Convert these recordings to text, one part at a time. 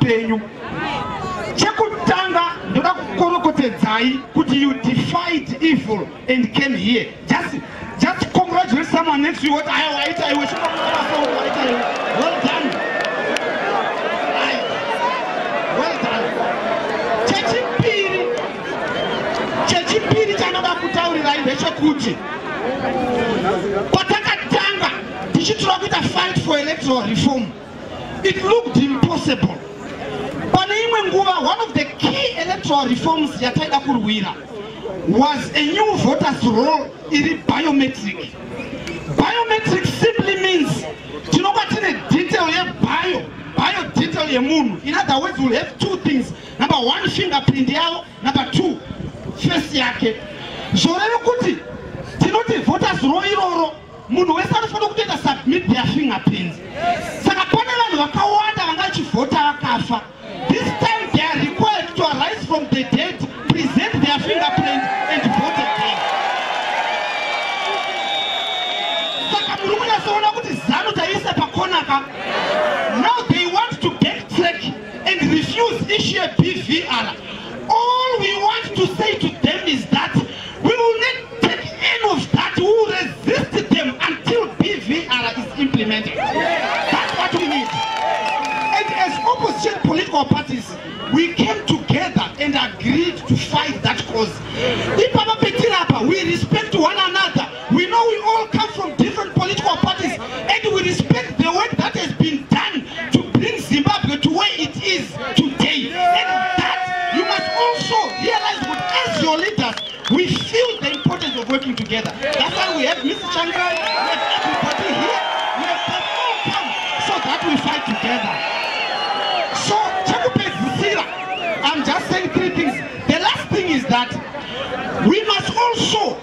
penyu. Chekutanga ndoda kukorokotedzai kuti you defied evil and came here. Just congratulate someone next to you. What I wish. Well done. Well done. Chechipiri chanoda kutaurira ndechekuti patakatanga tichitora kuita fight for electoral reform, it looked impossible. Pane imwe nguva, one of the key electoral reforms yataida kurwira was a new voters roll iri biometric. Biometric simply means tinonga tine detail ye bio detail yemunhu. In other words, we'll have two things. Number one, fingerprint yao. Number two, face yake. Zorero kuti tinoti voters roll iroro munhu wese anofanira kutoenda submit their fingerprints. Saka pane vanhu vakawanda vanga vachivhota vakafa. This time they are required to arise from the dead, present their fingerprint and vote again. Saka muri kunyasoona kuti zano taisa pakonaka. Now they want to backtrack and refuse issue a BVR. All we want to say to them is that we will not take any of that. We will resist them until BVR is implemented. That's what we need. And as opposition political parties, we came together and agreed to fight that cause. We respect one another. We know we all come from different political parties, and we respect the work that has been done to bring Zimbabwe to where it is today. And that you must also realize that as your leaders, we feel the importance of working together. That's why we have Mr. Shanghai, we have everybody here, we have them all come so that we fight together. So, I'm just saying three things. The last thing is that we must also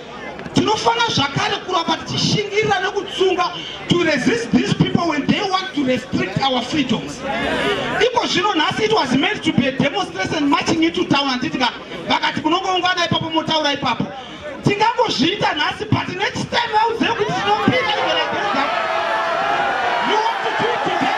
to resist these people when they want to restrict our freedoms. Because you know, it was meant to be a demonstration marching into town and but next time I was able to you want to do it together.